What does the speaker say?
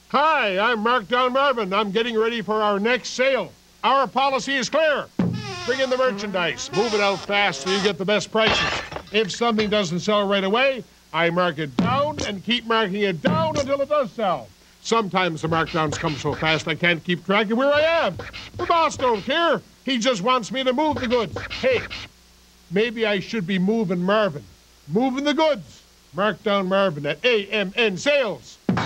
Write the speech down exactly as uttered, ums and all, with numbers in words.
Hi, I'm Markdown Marvin. I'm getting ready for our next sale. Our policy is clear. Bring in the merchandise. Move it out fast so you get the best prices. If something doesn't sell right away, I mark it down and keep marking it down until it does sell. Sometimes the markdowns come so fast I can't keep track of where I am. The boss don't care. He just wants me to move the goods. Hey, maybe I should be moving Marvin. Moving the goods. Markdown Marvin at A M N Sales.